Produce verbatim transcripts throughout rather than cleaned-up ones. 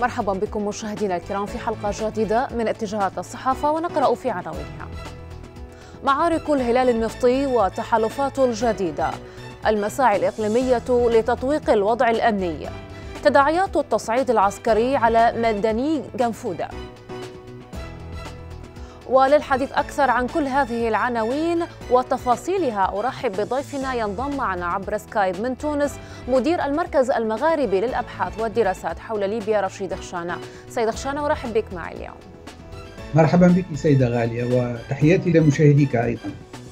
مرحبا بكم مشاهدينا الكرام في حلقة جديدة من اتجاهات الصحافة، ونقرأ في عناوينها: معارك الهلال النفطي وتحالفاته الجديدة، المساعي الإقليمية لتطويق الوضع الأمني، تداعيات التصعيد العسكري على مدني جنفودة. وللحديث أكثر عن كل هذه العناوين وتفاصيلها أرحب بضيفنا ينضم معنا عبر سكايب من تونس مدير المركز المغاربي للأبحاث والدراسات حول ليبيا رشيد خشانة. سيد خشانة، أرحب بك معي اليوم. مرحبا بك سيدة غالية، وتحياتي لمشاهديك أيضا.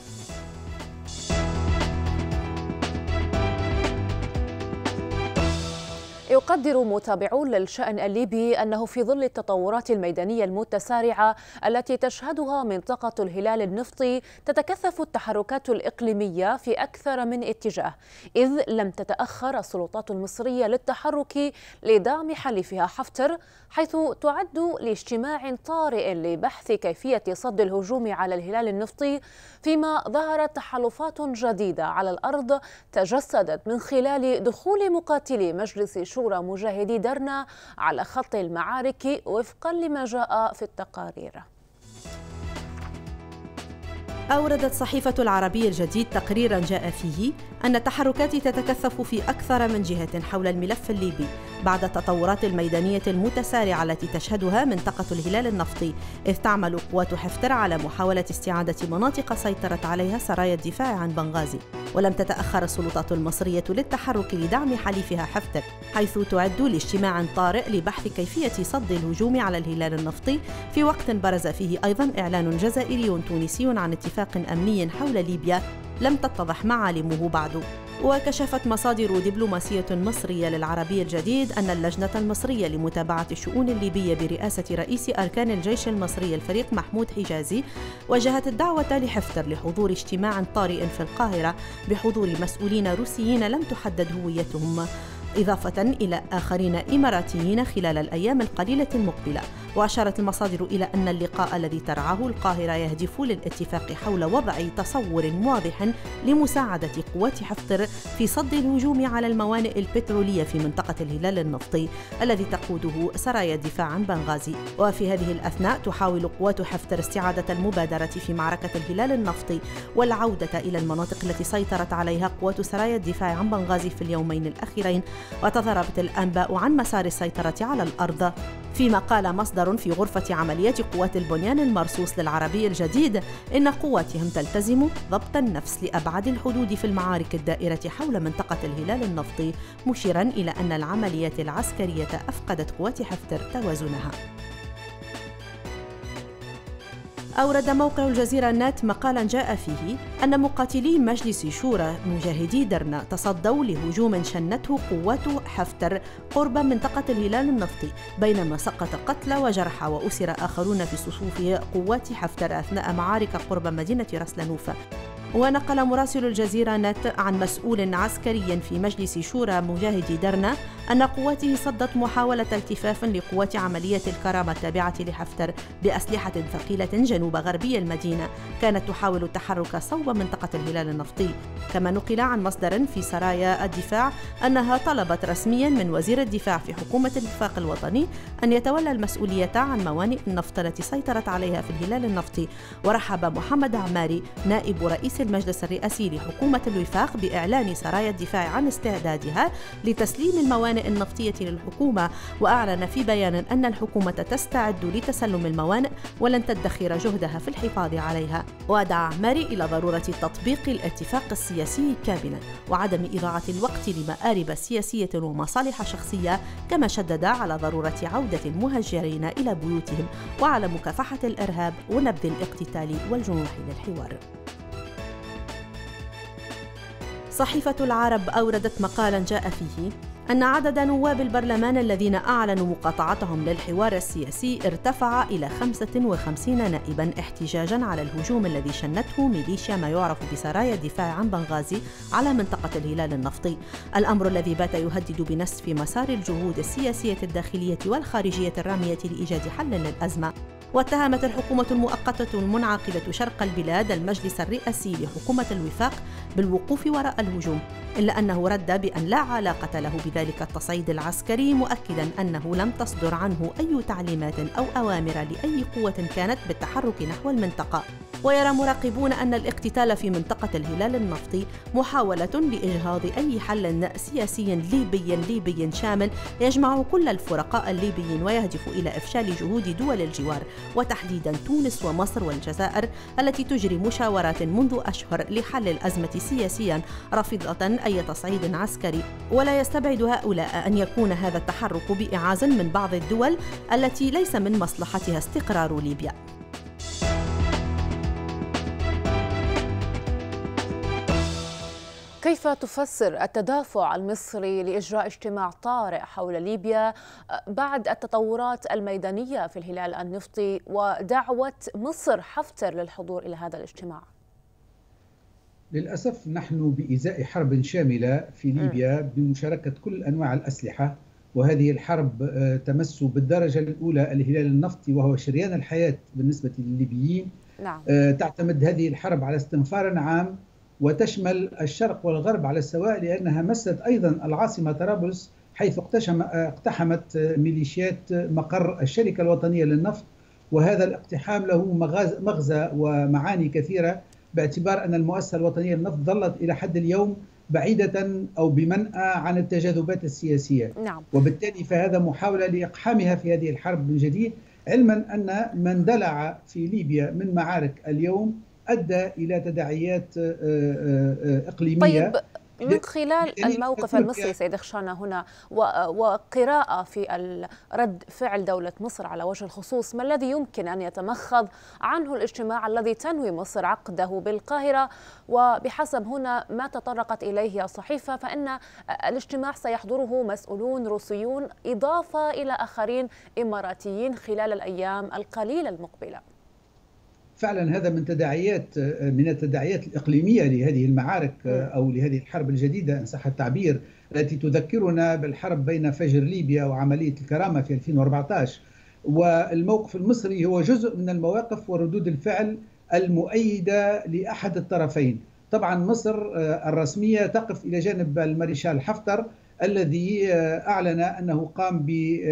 يقدر متابعون للشأن الليبي أنه في ظل التطورات الميدانية المتسارعة التي تشهدها منطقة الهلال النفطي تتكثف التحركات الإقليمية في أكثر من اتجاه، إذ لم تتأخر السلطات المصرية للتحرك لدعم حليفها حفتر، حيث تعد لاجتماع طارئ لبحث كيفية صد الهجوم على الهلال النفطي، فيما ظهرت تحالفات جديدة على الأرض تجسدت من خلال دخول مقاتلي مجلس شورى مجاهدي درنا على خط المعارك وفقا لما جاء في التقارير. أوردت صحيفة العربي الجديد تقريرا جاء فيه أن التحركات تتكثف في أكثر من جهة حول الملف الليبي بعد التطورات الميدانية المتسارعة التي تشهدها منطقة الهلال النفطي، إذ تعمل قوات حفتر على محاولة استعادة مناطق سيطرت عليها سرايا الدفاع عن بنغازي، ولم تتأخر السلطات المصرية للتحرك لدعم حليفها حفتر، حيث تعد لاجتماع طارئ لبحث كيفية صد الهجوم على الهلال النفطي، في وقت برز فيه أيضا إعلان جزائري تونسي عن اتفاق أمني حول ليبيا لم تتضح معالمه بعد. وكشفت مصادر دبلوماسية مصرية للعربي الجديد أن اللجنة المصرية لمتابعة الشؤون الليبية برئاسة رئيس أركان الجيش المصري الفريق محمود حجازي وجهت الدعوة لحفتر لحضور اجتماع طارئ في القاهرة بحضور مسؤولين روسيين لم تحدد هويتهم، إضافة إلى آخرين إماراتيين خلال الأيام القليلة المقبلة. وأشارت المصادر إلى أن اللقاء الذي ترعاه القاهرة يهدف للاتفاق حول وضع تصور واضح لمساعدة قوات حفتر في صد الهجوم على الموانئ البترولية في منطقة الهلال النفطي الذي تقوده سرايا الدفاع عن بنغازي. وفي هذه الأثناء تحاول قوات حفتر استعادة المبادرة في معركة الهلال النفطي والعودة إلى المناطق التي سيطرت عليها قوات سرايا الدفاع عن بنغازي في اليومين الأخيرين، وتضاربت الأنباء عن مسار السيطرة على الأرض. فيما قال مصدر في غرفة عمليات قوات البنيان المرصوص للعربي الجديد إن قواتهم تلتزم ضبط النفس لأبعد الحدود في المعارك الدائرة حول منطقة الهلال النفطي، مشيرا إلى أن العمليات العسكرية أفقدت قوات حفتر توازنها. أورد موقع الجزيرة نت مقالا جاء فيه أن مقاتلي مجلس شورى مجاهدي درنا تصدوا لهجوم شنته قوات حفتر قرب منطقة الهلال النفطي، بينما سقط قتلى وجرحى وأسر آخرون في صفوف قوات حفتر أثناء معارك قرب مدينة رسلانوف. ونقل مراسل الجزيرة نت عن مسؤول عسكري في مجلس شورى مجاهدي درنا أن قواته صدت محاولة التفاف لقوات عملية الكرامة التابعة لحفتر بأسلحة ثقيلة جنوب غربي المدينة كانت تحاول التحرك صوب منطقة الهلال النفطي. كما نقل عن مصدر في سرايا الدفاع أنها طلبت رسميا من وزير الدفاع في حكومة الوفاق الوطني أن يتولى المسؤولية عن موانئ النفط التي سيطرت عليها في الهلال النفطي. ورحب محمد عماري نائب رئيس المجلس الرئاسي لحكومة الوفاق بإعلان سرايا الدفاع عن استعدادها لتسليم الموانئ النفطية للحكومة، وأعلن في بيان أن الحكومة تستعد لتسلم الموانئ ولن تدخر جهدها في الحفاظ عليها. ودعا عماري إلى ضرورة تطبيق الاتفاق السياسي كاملا وعدم إضاعة الوقت لمآرب سياسية ومصالح شخصية، كما شدد على ضرورة عودة المهاجرين إلى بيوتهم وعلى مكافحة الإرهاب ونبذ الاقتتال والجنوح للحوار. صحيفة العرب أوردت مقالا جاء فيه أن عدد نواب البرلمان الذين أعلنوا مقاطعتهم للحوار السياسي ارتفع إلى خمسة وخمسين نائباً احتجاجاً على الهجوم الذي شنته ميليشيا ما يعرف بسرايا الدفاع عن بنغازي على منطقة الهلال النفطي، الأمر الذي بات يهدد بنسف مسار الجهود السياسية الداخلية والخارجية الرامية لإيجاد حل للأزمة. واتهمت الحكومة المؤقتة المنعقدة شرق البلاد المجلس الرئاسي لحكومة الوفاق بالوقوف وراء الهجوم، إلا أنه رد بأن لا علاقة له بذلك التصعيد العسكري، مؤكداً أنه لم تصدر عنه أي تعليمات أو أوامر لأي قوة كانت بالتحرك نحو المنطقة. ويرى مراقبون أن الاقتتال في منطقة الهلال النفطي محاولة لإجهاض أي حل سياسي ليبي ليبي شامل يجمع كل الفرقاء الليبيين ويهدف إلى إفشال جهود دول الجوار، وتحديدا تونس ومصر والجزائر التي تجري مشاورات منذ أشهر لحل الأزمة سياسيا، رافضة أي تصعيد عسكري. ولا يستبعد هؤلاء أن يكون هذا التحرك بإعاز من بعض الدول التي ليس من مصلحتها استقرار ليبيا. كيف تفسر التدافع المصري لإجراء اجتماع طارئ حول ليبيا بعد التطورات الميدانية في الهلال النفطي ودعوة مصر حفتر للحضور إلى هذا الاجتماع؟ للأسف نحن بإزاء حرب شاملة في ليبيا بمشاركة كل أنواع الأسلحة، وهذه الحرب تمس بالدرجة الأولى الهلال النفطي وهو شريان الحياة بالنسبة للليبيين. نعم. تعتمد هذه الحرب على استنفار عام وتشمل الشرق والغرب على السواء، لأنها مست أيضا العاصمة طرابلس حيث اقتحمت ميليشيات مقر الشركة الوطنية للنفط، وهذا الاقتحام له مغزى ومعاني كثيرة، باعتبار أن المؤسسة الوطنية للنفط ظلت إلى حد اليوم بعيدة أو بمنأى عن التجاذبات السياسية. نعم. وبالتالي فهذا محاولة لإقحامها في هذه الحرب من جديد، علما أن من اندلع في ليبيا من معارك اليوم أدى إلى تداعيات إقليمية. طيب، من خلال الموقف المصري سيد خشانة هنا وقراءة في رد فعل دولة مصر على وجه الخصوص، ما الذي يمكن أن يتمخض عنه الاجتماع الذي تنوي مصر عقده بالقاهرة؟ وبحسب هنا ما تطرقت إليه الصحيفة فإن الاجتماع سيحضره مسؤولون روسيون إضافة إلى آخرين إماراتيين خلال الأيام القليلة المقبلة. فعلا هذا من تداعيات من التداعيات الإقليمية لهذه المعارك أو لهذه الحرب الجديدة إن صح التعبير، التي تذكرنا بالحرب بين فجر ليبيا وعملية الكرامة في ألفين وأربعة عشر. والموقف المصري هو جزء من المواقف وردود الفعل المؤيدة لأحد الطرفين. طبعا مصر الرسمية تقف إلى جانب المارشال حفتر الذي أعلن أنه قام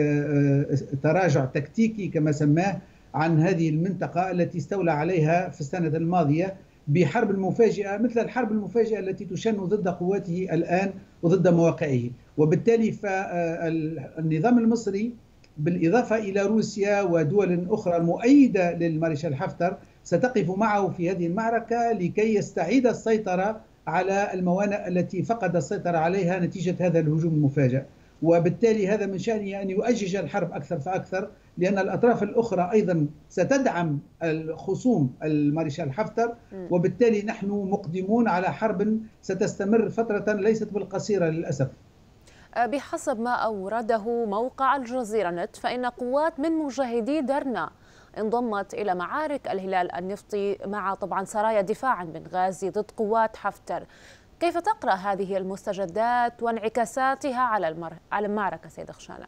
بتراجع تكتيكي كما سماه عن هذه المنطقة التي استولى عليها في السنة الماضية بحرب مفاجئة مثل الحرب المفاجئة التي تشن ضد قواته الآن وضد مواقعه. وبالتالي فالنظام المصري بالإضافة إلى روسيا ودول أخرى مؤيدة للمارشال حفتر ستقف معه في هذه المعركة لكي يستعيد السيطرة على الموانئ التي فقد السيطرة عليها نتيجة هذا الهجوم المفاجئ. وبالتالي هذا من شأنه أن يؤجج الحرب أكثر فأكثر، لأن الأطراف الأخرى أيضا ستدعم الخصوم المارشال حفتر، وبالتالي نحن مقدمون على حرب ستستمر فترة ليست بالقصيرة للأسف. بحسب ما أورده موقع الجزيرة نت فإن قوات من مجاهدي درنا انضمت إلى معارك الهلال النفطي مع طبعا سرايا دفاع عن بنغازي ضد قوات حفتر. كيف تقرأ هذه المستجدات وانعكاساتها على المر... على المعركة سيد خشانة؟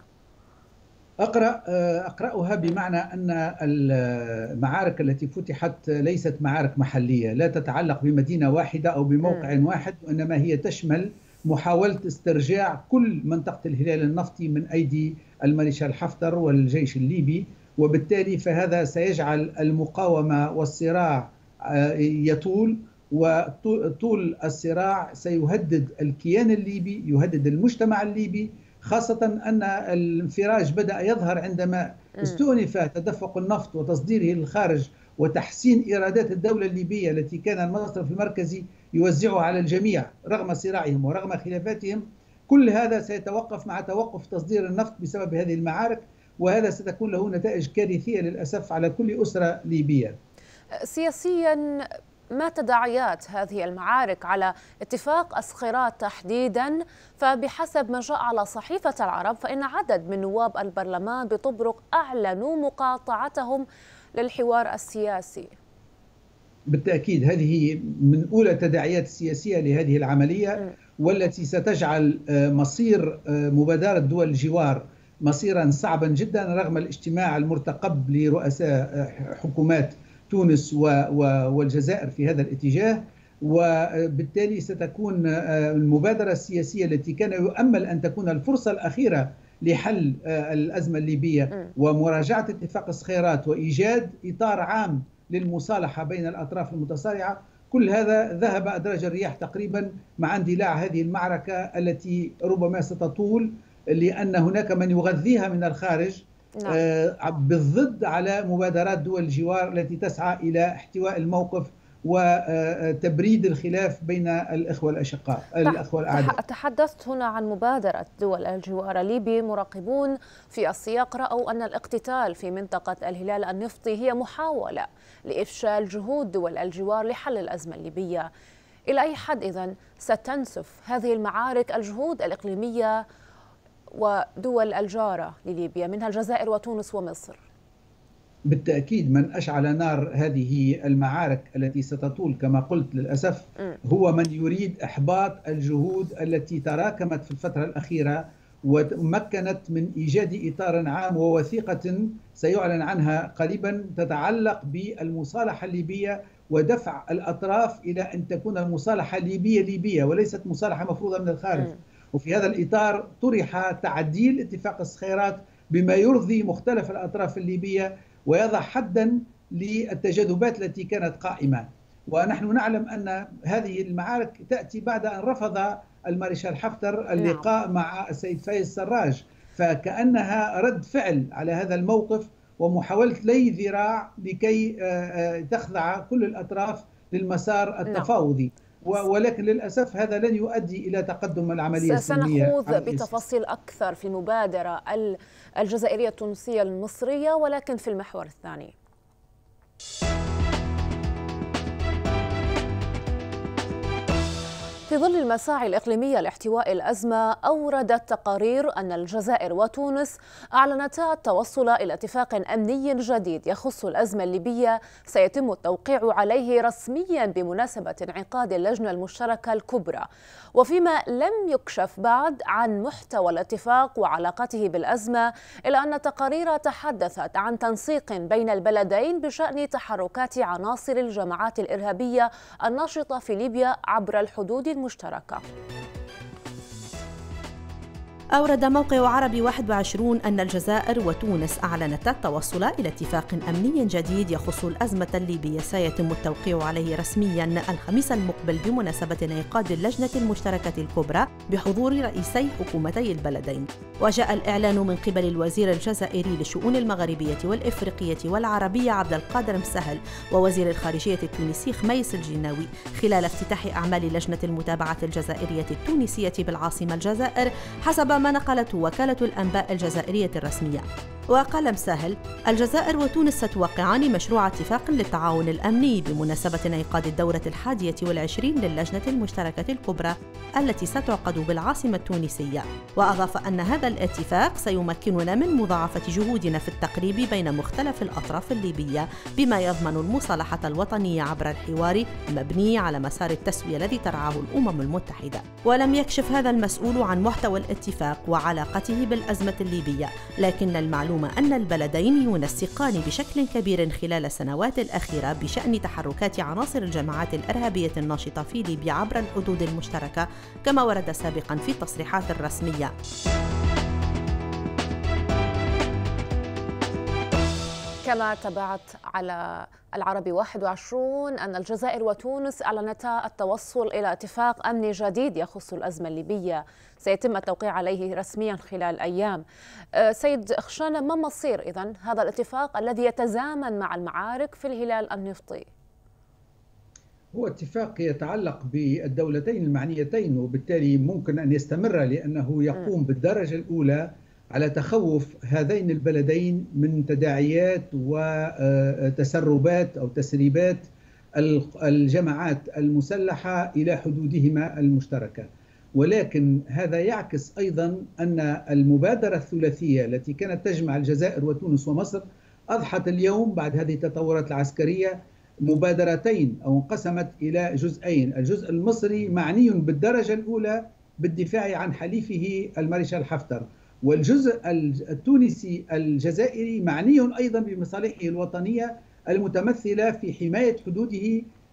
أقرأ أقرأها بمعنى أن المعارك التي فتحت ليست معارك محلية، لا تتعلق بمدينة واحدة أو بموقع م. واحد، وإنما هي تشمل محاولة استرجاع كل منطقة الهلال النفطي من أيدي المارشال حفتر والجيش الليبي. وبالتالي فهذا سيجعل المقاومة والصراع يطول، وطول الصراع سيهدد الكيان الليبي، يهدد المجتمع الليبي، خاصة أن الانفراج بدأ يظهر عندما استؤنف تدفق النفط وتصديره للخارج وتحسين إيرادات الدولة الليبية التي كان المصرف المركزي يوزعها على الجميع رغم صراعهم ورغم خلافاتهم. كل هذا سيتوقف مع توقف تصدير النفط بسبب هذه المعارك، وهذا ستكون له نتائج كارثية للأسف على كل أسرة ليبية. سياسيا ما تداعيات هذه المعارك على اتفاق أسخرات تحديدا؟ فبحسب ما جاء على صحيفة العرب فإن عدد من نواب البرلمان بطبرق أعلنوا مقاطعتهم للحوار السياسي. بالتأكيد هذه من أولى التداعيات السياسية لهذه العملية، والتي ستجعل مصير مبادرة دول الجوار مصيرا صعبا جدا رغم الاجتماع المرتقب لرؤساء حكومات تونس والجزائر في هذا الاتجاه. وبالتالي ستكون المبادرة السياسية التي كان يؤمل أن تكون الفرصة الأخيرة لحل الأزمة الليبية ومراجعة اتفاق الصخيرات وإيجاد إطار عام للمصالحة بين الأطراف المتصارعة، كل هذا ذهب أدراج الرياح تقريبا مع اندلاع هذه المعركة التي ربما ستطول، لأن هناك من يغذيها من الخارج. نعم. بالضد على مبادرات دول الجوار التي تسعى إلى احتواء الموقف وتبريد الخلاف بين الإخوة الأشقاء الأخوة الأعداء. تحدثت هنا عن مبادرة دول الجوار الليبي. مراقبون في السياق رأوا أن الاقتتال في منطقة الهلال النفطي هي محاولة لإفشال جهود دول الجوار لحل الأزمة الليبية. إلى أي حد إذن ستنسف هذه المعارك الجهود الإقليمية ودول الجارة لليبيا منها الجزائر وتونس ومصر؟ بالتأكيد من أشعل نار هذه المعارك التي ستطول كما قلت للأسف هو من يريد إحباط الجهود التي تراكمت في الفترة الأخيرة ومكنت من إيجاد إطار عام ووثيقة سيعلن عنها قريبا تتعلق بالمصالحة الليبية ودفع الأطراف إلى أن تكون المصالحة ليبية ليبية وليست مصالحة مفروضة من الخارج. م. وفي هذا الإطار طرح تعديل اتفاق الصخيرات بما يرضي مختلف الأطراف الليبية ويضع حدا للتجاذبات التي كانت قائمة. ونحن نعلم أن هذه المعارك تأتي بعد أن رفض المارشال حفتر اللقاء نعم. مع السيد فايز سراج، فكأنها رد فعل على هذا الموقف ومحاولة لي ذراع لكي تخضع كل الأطراف للمسار التفاوضي. ولكن للأسف هذا لن يؤدي إلى تقدم العملية السلمية. سنخوض بتفاصيل أكثر في المبادرة الجزائرية التونسية المصرية، ولكن في المحور الثاني. في ظل المساعي الإقليمية لاحتواء الأزمة، أوردت تقارير أن الجزائر وتونس أعلنتا التوصل إلى اتفاق أمني جديد يخص الأزمة الليبية سيتم التوقيع عليه رسميا بمناسبة انعقاد اللجنة المشتركة الكبرى. وفيما لم يكشف بعد عن محتوى الاتفاق وعلاقته بالأزمة، إلا أن التقارير تحدثت عن تنسيق بين البلدين بشأن تحركات عناصر الجماعات الإرهابية الناشطة في ليبيا عبر الحدود المشتركة. أورد موقع عربي واحد وعشرين أن الجزائر وتونس أعلنتا التوصل إلى اتفاق أمني جديد يخص الأزمة الليبية سيتم التوقيع عليه رسميا الخميس المقبل بمناسبة انعقاد اللجنة المشتركة الكبرى بحضور رئيسي حكومتي البلدين. وجاء الإعلان من قبل الوزير الجزائري للشؤون المغربية والإفريقية والعربية عبد القادر مسهل ووزير الخارجية التونسي خميس الجناوي خلال افتتاح أعمال لجنة المتابعة الجزائرية التونسية بالعاصمة الجزائر، حسب ما نقلته وكالة الأنباء الجزائرية الرسمية. وقال مساهل: الجزائر وتونس ستوقعان مشروع اتفاق للتعاون الأمني بمناسبة انعقاد الدورة الحادية والعشرين للجنة المشتركة الكبرى التي ستعقد بالعاصمة التونسية. وأضاف أن هذا الاتفاق سيمكننا من مضاعفة جهودنا في التقريب بين مختلف الأطراف الليبية بما يضمن المصالحة الوطنية عبر الحوار المبني على مسار التسوية الذي ترعاه الأمم المتحدة. ولم يكشف هذا المسؤول عن محتوى الاتفاق وعلاقته بالأزمة الليبية، لكن المعلوم أن البلدين ينسقان بشكل كبير خلال السنوات الأخيرة بشأن تحركات عناصر الجماعات الإرهابية الناشطة في ليبيا عبر الحدود المشتركة، كما ورد سابقا في التصريحات الرسمية. كما تابعت على العربي واحد وعشرين أن الجزائر وتونس أعلنتا التوصل إلى اتفاق أمني جديد يخص الأزمة الليبية سيتم التوقيع عليه رسميا خلال أيام. سيد خشانة، ما مصير إذن هذا الاتفاق الذي يتزامن مع المعارك في الهلال النفطي؟ هو اتفاق يتعلق بالدولتين المعنيتين وبالتالي ممكن أن يستمر، لأنه يقوم بالدرجة الأولى على تخوف هذين البلدين من تداعيات وتسربات أو تسريبات الجماعات المسلحة إلى حدودهما المشتركة. ولكن هذا يعكس أيضا أن المبادرة الثلاثية التي كانت تجمع الجزائر وتونس ومصر أضحت اليوم بعد هذه التطورات العسكرية مبادرتين أو انقسمت إلى جزئين. الجزء المصري معني بالدرجة الأولى بالدفاع عن حليفه المارشال حفتر، والجزء التونسي الجزائري معني أيضا بمصالحه الوطنية المتمثلة في حماية حدوده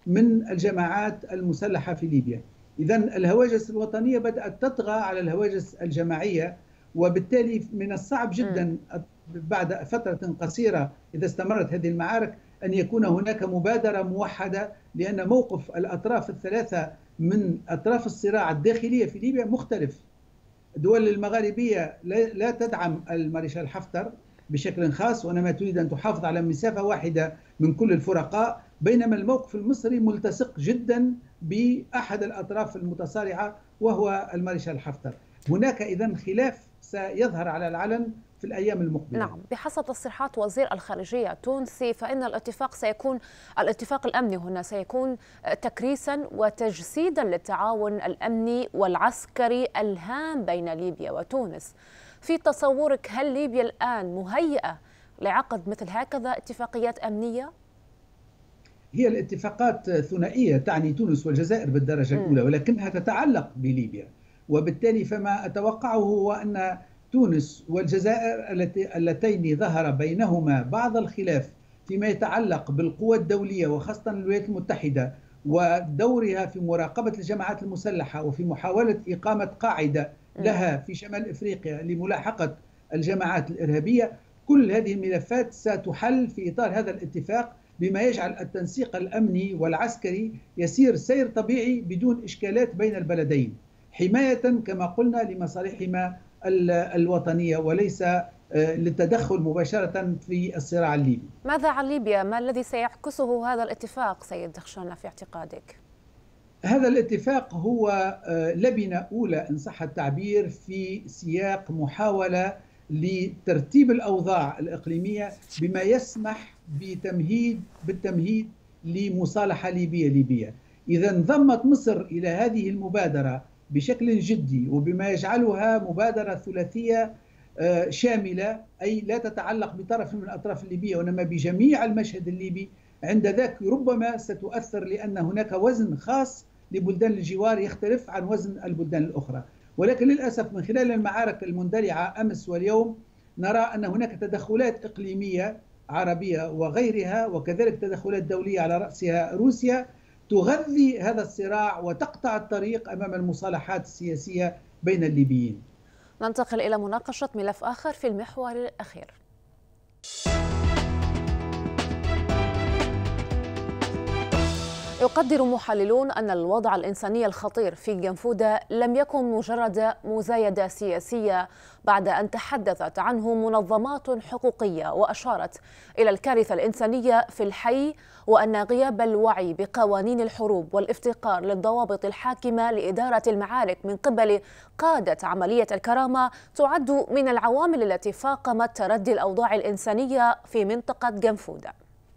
من الجماعات المسلحة في ليبيا. إذا الهواجس الوطنية بدأت تطغى على الهواجس الجماعية، وبالتالي من الصعب جدا بعد فترة قصيرة إذا استمرت هذه المعارك أن يكون هناك مبادرة موحدة، لأن موقف الأطراف الثلاثة من أطراف الصراع الداخلية في ليبيا مختلف. الدول المغاربية لا تدعم المارشال حفتر بشكل خاص، وإنما تريد أن تحافظ على مسافة واحدة من كل الفرقاء، بينما الموقف المصري ملتصق جدا بأحد الأطراف المتصارعة وهو المارشال حفتر. هناك إذن خلاف سيظهر على العلن في الأيام المقبلة. نعم، بحسب تصريحات وزير الخارجية التونسي فإن الاتفاق سيكون الاتفاق الأمني هنا سيكون تكريسا وتجسيدا للتعاون الأمني والعسكري الهام بين ليبيا وتونس. في تصورك هل ليبيا الآن مهيئة لعقد مثل هكذا اتفاقيات أمنية؟ هي الاتفاقات ثنائية تعني تونس والجزائر بالدرجة م. الأولى، ولكنها تتعلق بليبيا، وبالتالي فما أتوقعه هو أن تونس والجزائر اللتين ظهر بينهما بعض الخلاف فيما يتعلق بالقوى الدولية وخاصة الولايات المتحدة ودورها في مراقبة الجماعات المسلحة وفي محاولة إقامة قاعدة لها في شمال إفريقيا لملاحقة الجماعات الإرهابية، كل هذه الملفات ستحل في إطار هذا الاتفاق، بما يجعل التنسيق الأمني والعسكري يسير سير طبيعي بدون إشكالات بين البلدين، حماية كما قلنا لمصالحهما الوطنية وليس للتدخل مباشرة في الصراع الليبي. ماذا عن ليبيا؟ ما الذي سيعكسه هذا الاتفاق سيد دخشان في اعتقادك؟ هذا الاتفاق هو لبنة أولى إن صح التعبير في سياق محاولة لترتيب الأوضاع الإقليمية بما يسمح بتمهيد بالتمهيد لمصالحة ليبية ليبية. إذا انضمت مصر إلى هذه المبادرة بشكل جدي وبما يجعلها مبادرة ثلاثية شاملة، أي لا تتعلق بطرف من الأطراف الليبية وإنما بجميع المشهد الليبي، عند ذاك ربما ستؤثر لأن هناك وزن خاص لبلدان الجوار يختلف عن وزن البلدان الأخرى. ولكن للأسف من خلال المعارك المندلعة أمس واليوم نرى أن هناك تدخلات إقليمية عربية وغيرها وكذلك تدخلات دولية على رأسها روسيا تغذي هذا الصراع وتقطع الطريق أمام المصالحات السياسية بين الليبيين. ننتقل إلى مناقشة ملف آخر في المحور الأخير. يقدر محللون أن الوضع الإنساني الخطير في جنفودة لم يكن مجرد مزايدة سياسية بعد أن تحدثت عنه منظمات حقوقية وأشارت إلى الكارثة الإنسانية في الحي، وأن غياب الوعي بقوانين الحروب والافتقار للضوابط الحاكمة لإدارة المعارك من قبل قادة عملية الكرامة تعد من العوامل التي فاقمت تردي الأوضاع الإنسانية في منطقة جنفودة.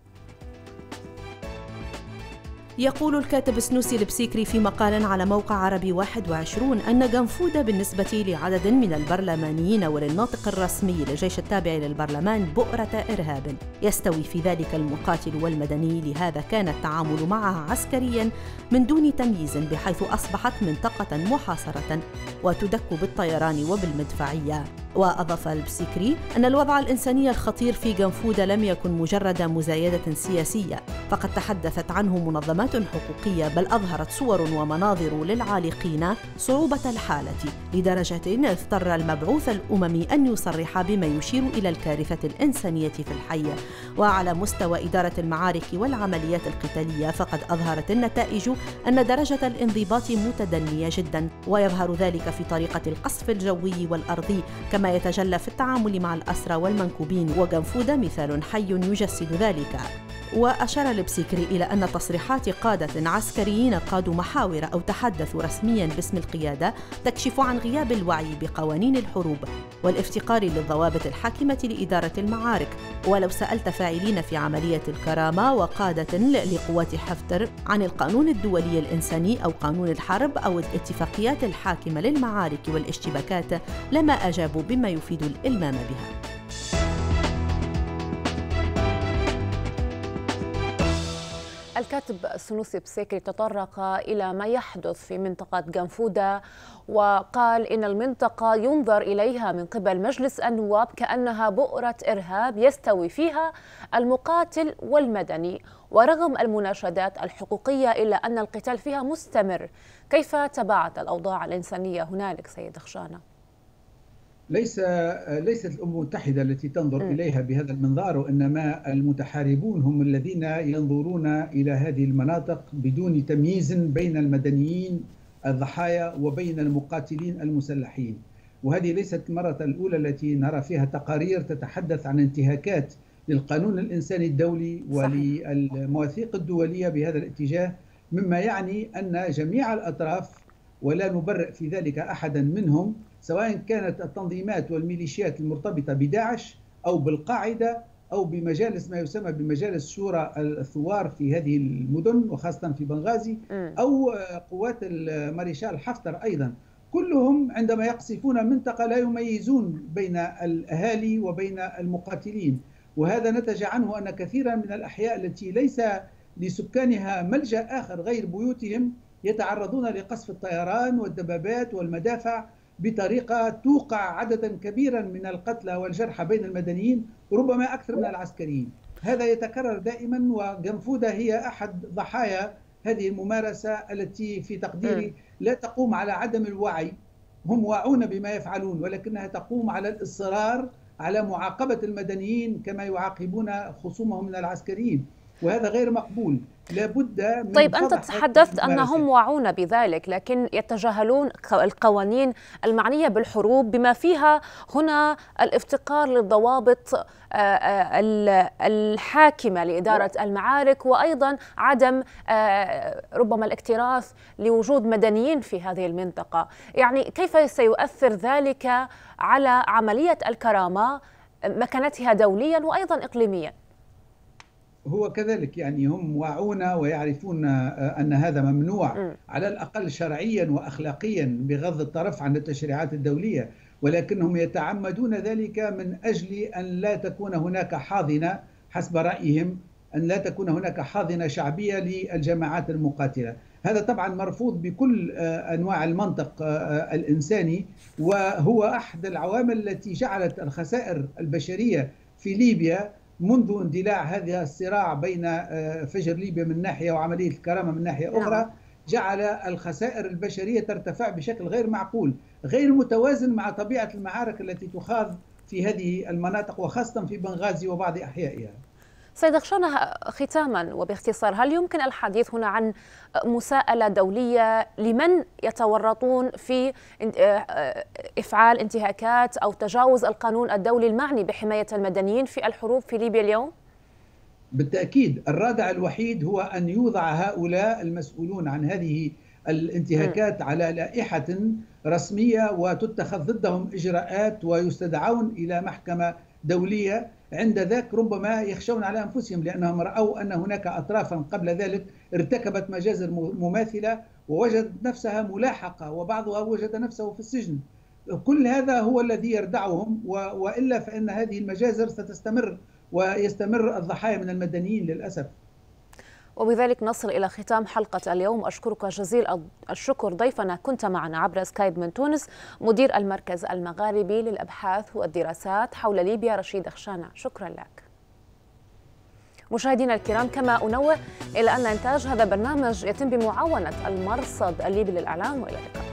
يقول الكاتب سنوسي البسيكري في مقال على موقع عربي واحد وعشرين أن جنفودة بالنسبة لعدد من البرلمانيين وللناطق الرسمي للجيش التابع للبرلمان بؤرة إرهاب يستوي في ذلك المقاتل والمدني، لهذا كان التعامل معها عسكريا من دون تمييز بحيث أصبحت منطقة محاصرة وتدك بالطيران وبالمدفعية. وأضاف البسيكري أن الوضع الإنساني الخطير في جنفودة لم يكن مجرد مزايدة سياسية، فقد تحدثت عنه منظمات حقوقية، بل أظهرت صور ومناظر للعالقين صعوبة الحالة لدرجة اضطر المبعوث الأممي أن يصرح بما يشير إلى الكارثة الإنسانية في الحي. وعلى مستوى إدارة المعارك والعمليات القتالية فقد أظهرت النتائج أن درجة الانضباط متدنية جدا، ويظهر ذلك في طريقة القصف الجوي والأرضي كما يتجلى في التعامل مع الأسرى والمنكوبين، وجنفودة مثال حي يجسد ذلك. وأشار البسيكري إلى أن تصريحات قادة عسكريين قادوا محاور أو تحدثوا رسميا باسم القيادة تكشف عن غياب الوعي بقوانين الحروب والافتقار للضوابط الحاكمة لإدارة المعارك. ولو سألت فاعلين في عملية الكرامة وقادة لقوات حفتر عن القانون الدولي الإنساني أو قانون الحرب أو الاتفاقيات الحاكمة للمعارك والاشتباكات لما أجابوا بما يفيد الإلمام بها. الكاتب السنوسي بسيكري تطرق إلى ما يحدث في منطقة جنفودا، وقال إن المنطقة ينظر إليها من قبل مجلس النواب كأنها بؤرة إرهاب يستوي فيها المقاتل والمدني، ورغم المناشدات الحقوقية إلا أن القتال فيها مستمر. كيف تباعت الأوضاع الإنسانية هنالك سيد خشانة؟ ليس ليست الأمم المتحدة التي تنظر م. إليها بهذا المنظار، وإنما المتحاربون هم الذين ينظرون إلى هذه المناطق بدون تمييز بين المدنيين الضحايا وبين المقاتلين المسلحين. وهذه ليست المرة الأولى التي نرى فيها تقارير تتحدث عن انتهاكات للقانون الإنساني الدولي وللمواثيق الدولية بهذا الاتجاه، مما يعني أن جميع الأطراف، ولا نبرئ في ذلك أحدا منهم، سواء كانت التنظيمات والميليشيات المرتبطة بداعش أو بالقاعدة أو بمجالس ما يسمى بمجالس شورى الثوار في هذه المدن وخاصة في بنغازي، أو قوات الماريشال حفتر أيضا، كلهم عندما يقصفون منطقة لا يميزون بين الأهالي وبين المقاتلين. وهذا نتج عنه أن كثيرا من الأحياء التي ليس لسكانها ملجأ آخر غير بيوتهم يتعرضون لقصف الطيران والدبابات والمدافع بطريقة توقع عددا كبيرا من القتلى والجرحى بين المدنيين، ربما أكثر من العسكريين. هذا يتكرر دائما، وجنفودا هي أحد ضحايا هذه الممارسة التي في تقديري لا تقوم على عدم الوعي، هم واعون بما يفعلون، ولكنها تقوم على الإصرار على معاقبة المدنيين كما يعاقبون خصومهم من العسكريين، وهذا غير مقبول. لابد من طيب أنت تحدثت أنهم واعون بذلك، لكن يتجاهلون القوانين المعنية بالحروب بما فيها هنا الافتقار للضوابط الحاكمة لإدارة المعارك، وأيضا عدم ربما الاكتراث لوجود مدنيين في هذه المنطقة. يعني كيف سيؤثر ذلك على عملية الكرامة مكانتها دوليا وأيضا إقليميا؟ هو كذلك، يعني هم واعون ويعرفون أن هذا ممنوع م. على الأقل شرعيا وأخلاقيا بغض الطرف عن التشريعات الدولية، ولكنهم يتعمدون ذلك من أجل أن لا تكون هناك حاضنة، حسب رأيهم أن لا تكون هناك حاضنة شعبية للجماعات المقاتلة. هذا طبعا مرفوض بكل أنواع المنطق الإنساني، وهو أحد العوامل التي جعلت الخسائر البشرية في ليبيا منذ اندلاع هذا الصراع بين فجر ليبيا من ناحية وعملية الكرامة من ناحية أخرى، جعل الخسائر البشرية ترتفع بشكل غير معقول، غير متوازن مع طبيعة المعارك التي تخاض في هذه المناطق وخاصة في بنغازي وبعض أحيائها. سيد خشانة، ختاما وباختصار، هل يمكن الحديث هنا عن مساءلة دولية لمن يتورطون في إفعال انتهاكات أو تجاوز القانون الدولي المعني بحماية المدنيين في الحروب في ليبيا اليوم؟ بالتأكيد، الرادع الوحيد هو أن يوضع هؤلاء المسؤولون عن هذه الانتهاكات على لائحة رسمية وتتخذ ضدهم إجراءات ويستدعون إلى محكمة دولية. عند ذاك ربما يخشون على أنفسهم، لأنهم رأوا أن هناك أطرافا قبل ذلك ارتكبت مجازر مماثلة ووجدت نفسها ملاحقة، وبعضها وجد نفسه في السجن. كل هذا هو الذي يردعهم، وإلا فإن هذه المجازر ستستمر ويستمر الضحايا من المدنيين للأسف. وبذلك نصل إلى ختام حلقة اليوم. أشكرك جزيل الشكر ضيفنا، كنت معنا عبر سكايب من تونس مدير المركز المغاربي للأبحاث والدراسات حول ليبيا رشيد خشانة، شكرا لك. مشاهدينا الكرام، كما أنوه إلى أن إنتاج هذا البرنامج يتم بمعاونة المرصد الليبي للإعلام، وإلى اللقاء.